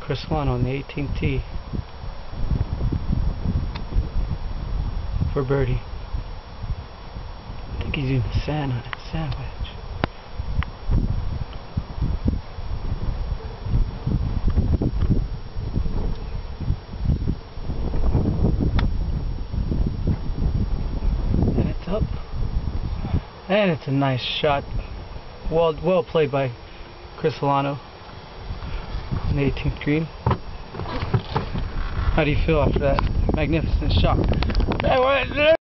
Chris Solano on the 18th tee for birdie. I think he's using the sand on it, sand wedge. And it's up. And it's a nice shot. Well played by Chris Solano on the 18th green. How do you feel after that magnificent shot?